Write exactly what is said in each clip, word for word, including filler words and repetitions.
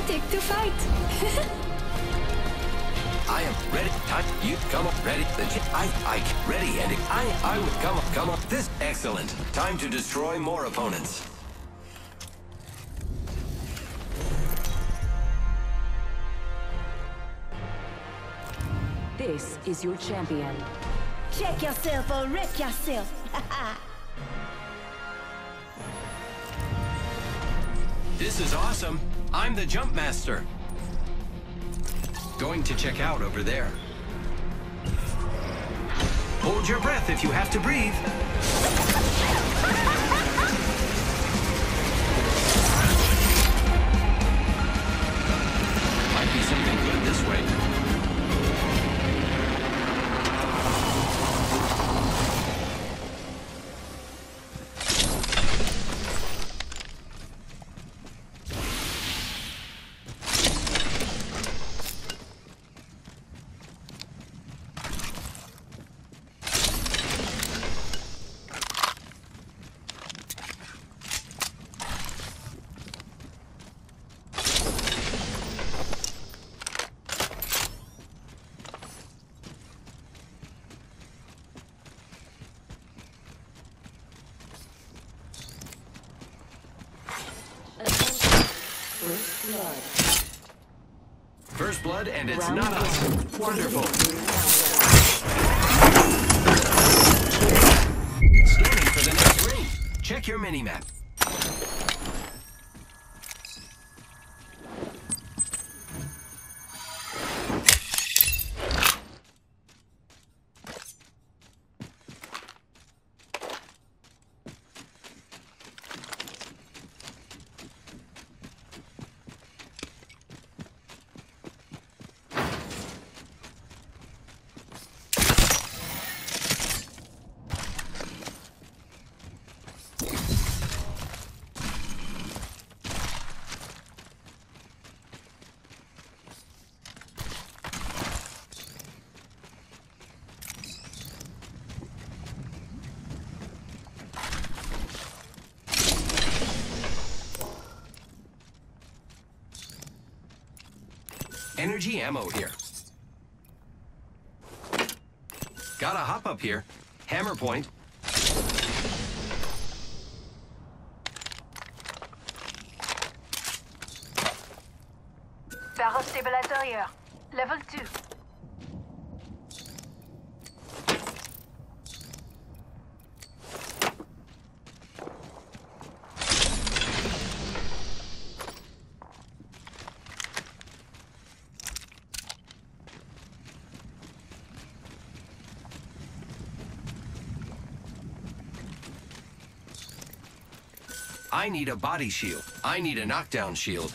fanatic to fight. I am ready. Time. You come up. Ready. The I. I. Ready. And I. I would come up. Come up. This. Excellent. Time to destroy more opponents. This is your champion. Check yourself or wreck yourself. This is awesome. I'm the jump master. Going to check out over there. Hold your breath if you have to breathe. Might be something good this way. First blood, and it's Round not us. one. Wonderful. Scanning for the next ring. Check your mini-map. Energy ammo here. Gotta hop up here. Hammer point. Barrel stabilizer here. Level two. I need a body shield. I need a knockdown shield.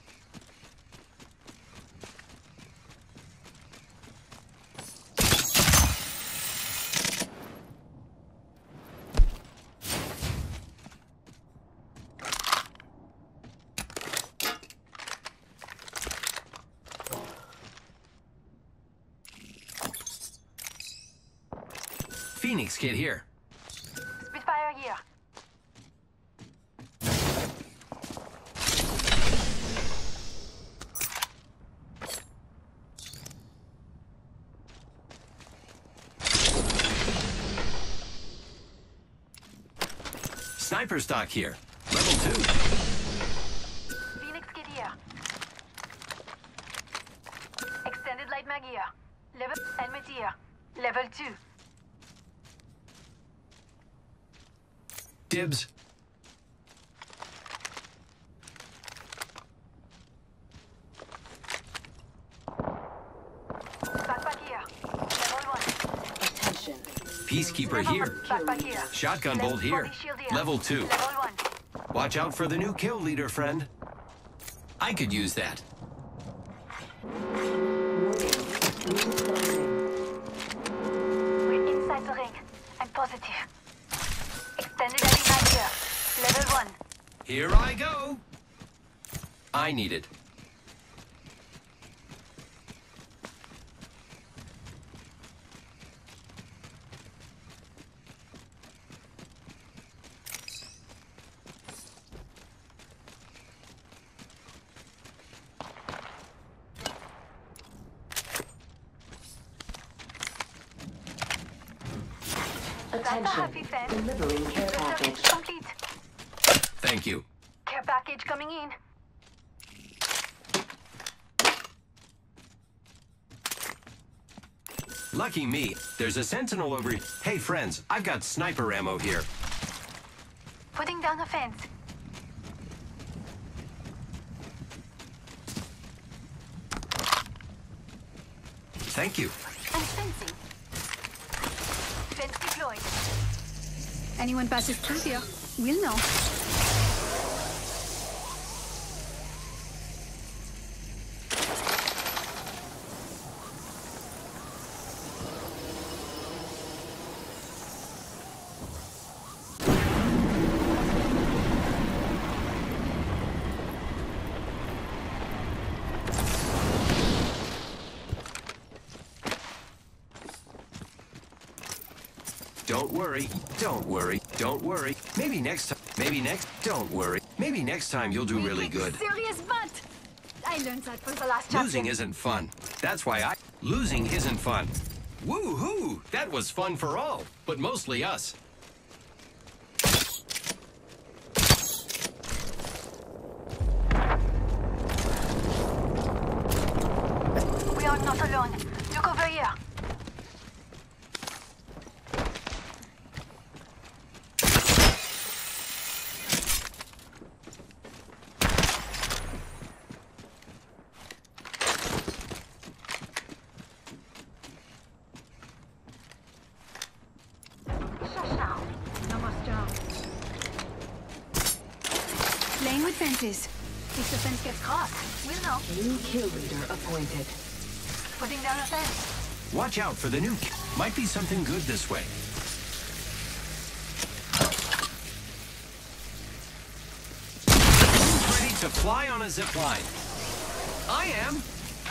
Phoenix kit here. Spitfire here. Sniper stock here. Level two. Phoenix kit here. Extended light mag here. Level helmet here. Level two. Dibs. Backpack here. Level one. Attention. Peacekeeper here. Backpack here. Shotgun Level bolt here. body shield here. Level two. Level one. Watch out for the new kill leader, friend. I could use that. We're inside the ring. I'm positive. Extended heavy mag here. Level one. Here I go. I need it. That's a Attention. happy fence. Delivering care The service package. is complete. Thank you. Care package coming in. Lucky me. There's a sentinel over here. Hey, friends, I've got sniper ammo here. Putting down a fence. Thank you. And fencing. Fence deployed. Anyone passes through here, we'll know. Don't worry. Don't worry. Don't worry. Maybe next time. Maybe next. Don't worry. Maybe next time you'll do really good. Serious butt! I learned that from the last Losing chapter. isn't fun. That's why I... Losing isn't fun. Woo-hoo! That was fun for all, but mostly us. We are not alone. Look over here. Playing with fences. If the fence gets caught, we'll know. New kill leader appointed. Putting down a fence. Watch out for the new... Might be something good this way. Who's ready to fly on a zip line? I am.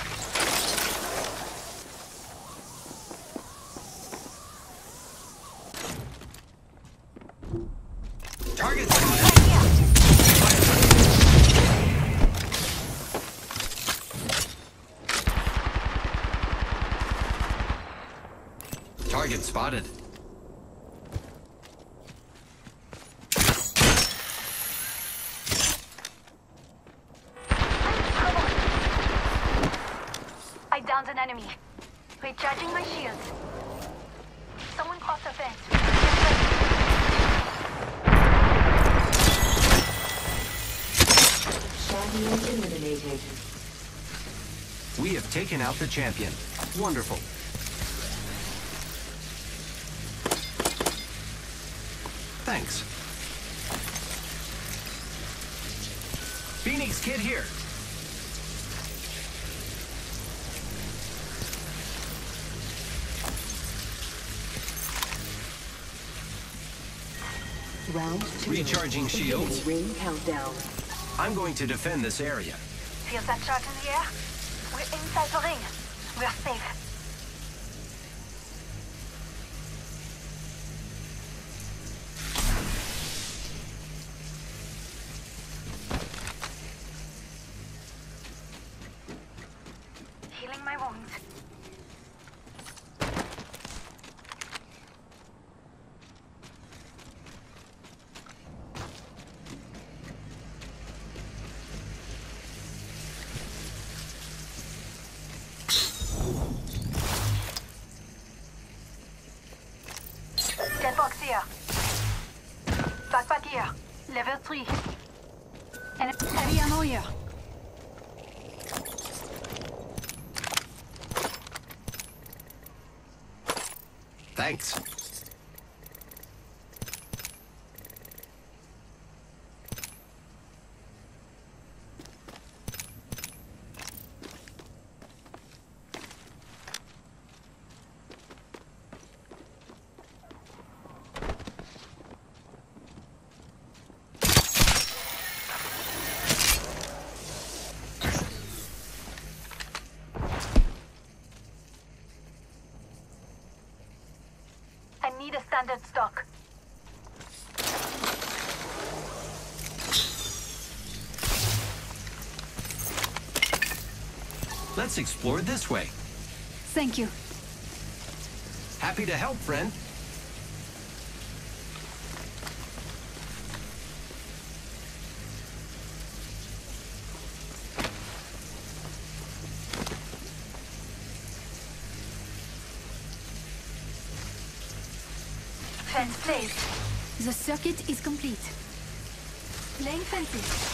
Target spotted. Target spotted. I downed an enemy. Recharging my shields. Someone crossed the fence. Champion eliminated. We have taken out the champion. Wonderful. Thanks. Phoenix Kid here. Round two. Recharging shields. Ring countdown. I'm going to defend this area. Feel that charge in the air? We're inside the ring. We're safe. Healing my wounds. Dead box here. Backpack here. Level three. And heavy ammo here. Thanks. I need a standard stock. Let's explore this way. Thank you. Happy to help, friend. Fence placed. The circuit is complete. Laying fences.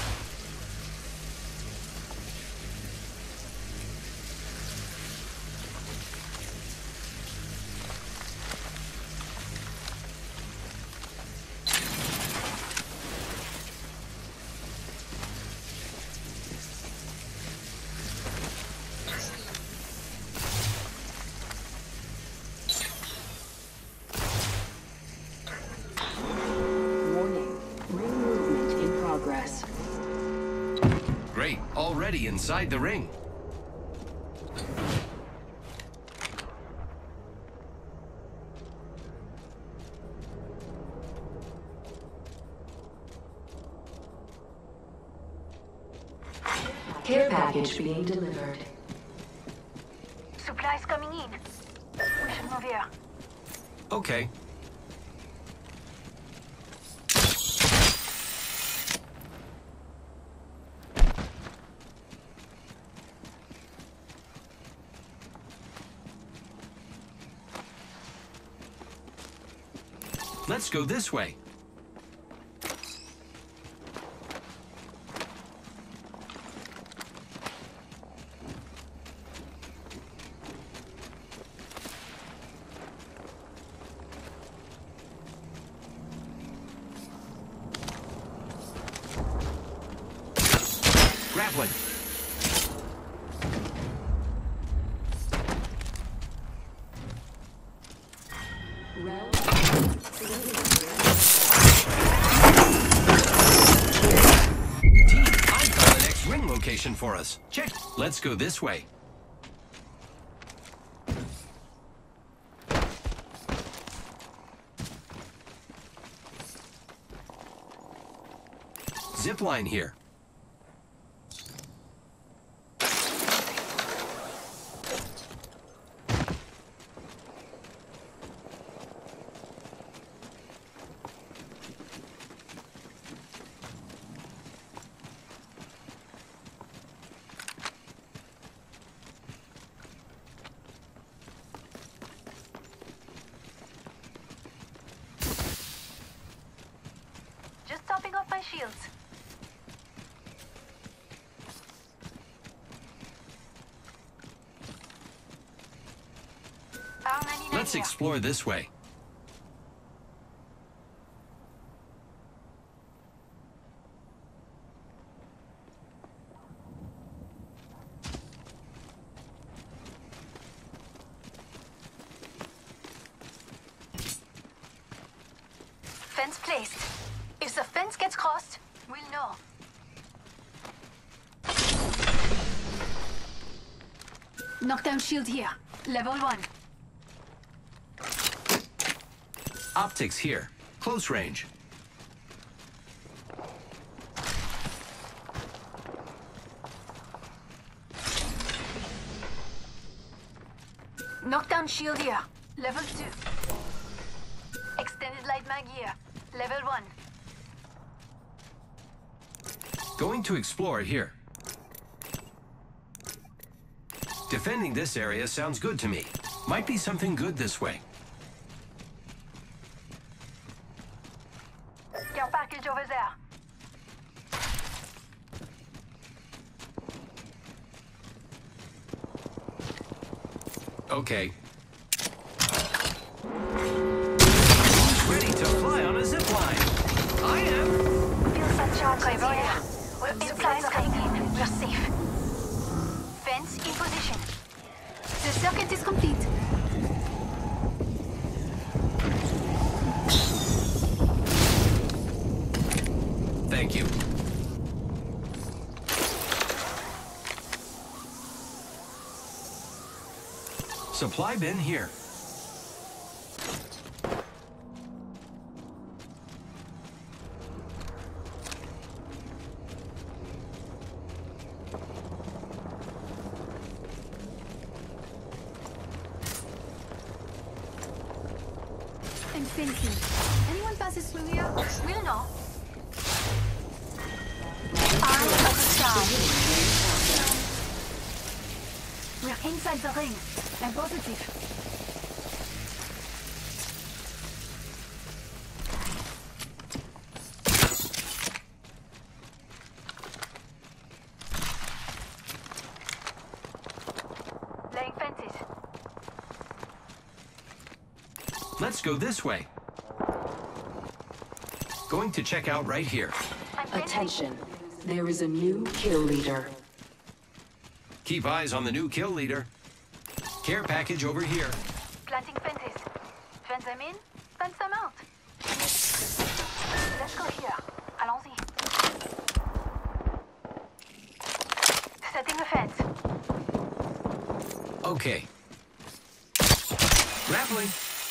Great, already inside the ring. Care package being delivered. Supplies coming in. We should move here. Okay. Let's go this way. Grappling. Location for us. Check. Let's go this way. Zip line here. Topping off my shields. Let's explore this way. Fence placed. If the fence gets crossed, we'll know. Knockdown shield here. Level one. Optics here. Close range. Knockdown shield here. Level two. Extended light mag here. Level one. Going to explore here. Defending this area sounds good to me. Might be something good this way. Care package over there. Okay. Ready to fly on a zip line. I am. Feel some charge over here. We're inside the ring. We're safe. Fence in position. The circuit is complete. Thank you. Supply bin here. And fencing. Anyone passes through here? We'll know. Arm of the star. We're inside the ring. I'm positive. Let's go this way. Going to check out right here. I'm fencing. Attention. There is a new kill leader. Keep eyes on the new kill leader. Care package over here. Planting fences. Fence them in, fence them out. Let's go here. Allons-y. Setting a fence. Okay. Grappling.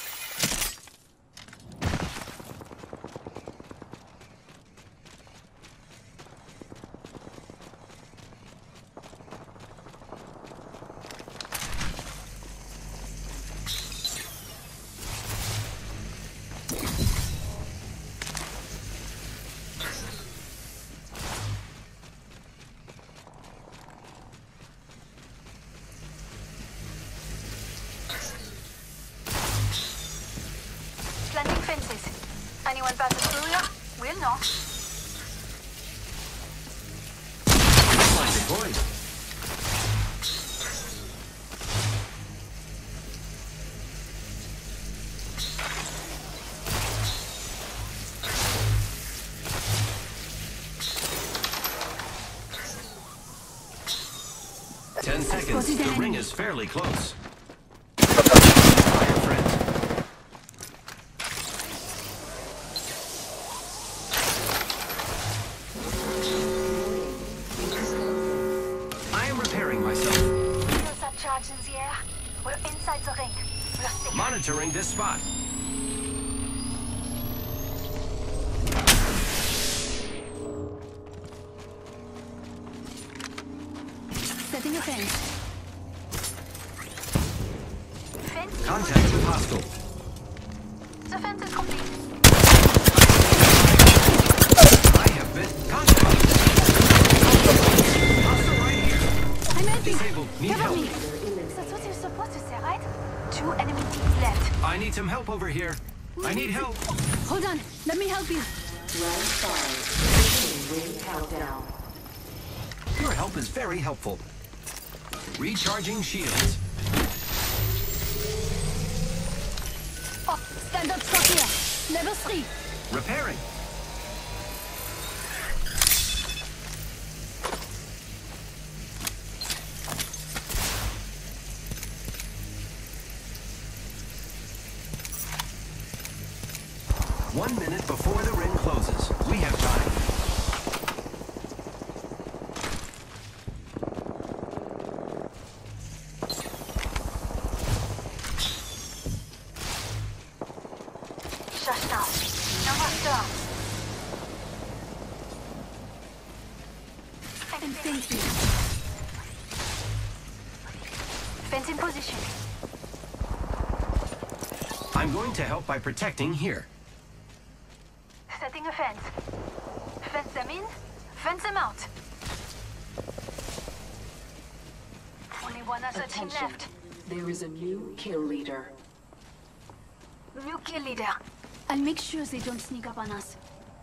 Planting fences. Anyone passes through here? We'll know. Line deployed. Ten seconds. spotted The an ring enemy. is fairly close. Fire, friend. I am repairing myself. There's a charge in the air. We're inside the ring. We're safe. Monitoring this spot. Setting a fence. Fence is Contact with hostile. complete. The fence is complete. I have been contact. Hostile right here. I'm helping. Disabled. Need Cover help. me. That's what you're supposed to say, right? Two enemy teams left. I need some help over here. I need help. Hold on. Let me help you. Round five. Beginning ring countdown. Your help is very helpful. Recharging shields. Oh, stand up stock here. Level three. Repairing. One minute before the ring closes. We have time. Shut down. No more storm. And thank you. Fence in position. I'm going to help by protecting here. Setting a fence. Fence them in, fence them out. Only one other team Attention. left. There is a new kill leader. New kill leader. I'll make sure they don't sneak up on us.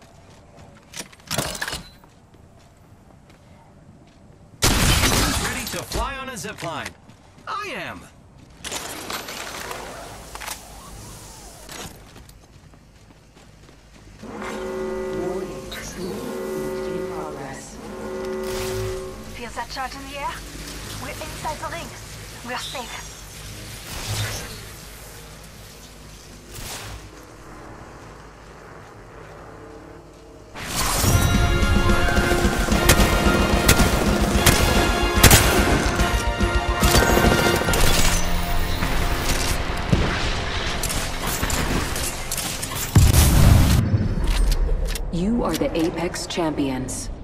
Ready to fly on a zipline. I am. Warning. Movement in progress. Feel that charge in the air? We're inside the ring. We're safe. You are the Apex Champions.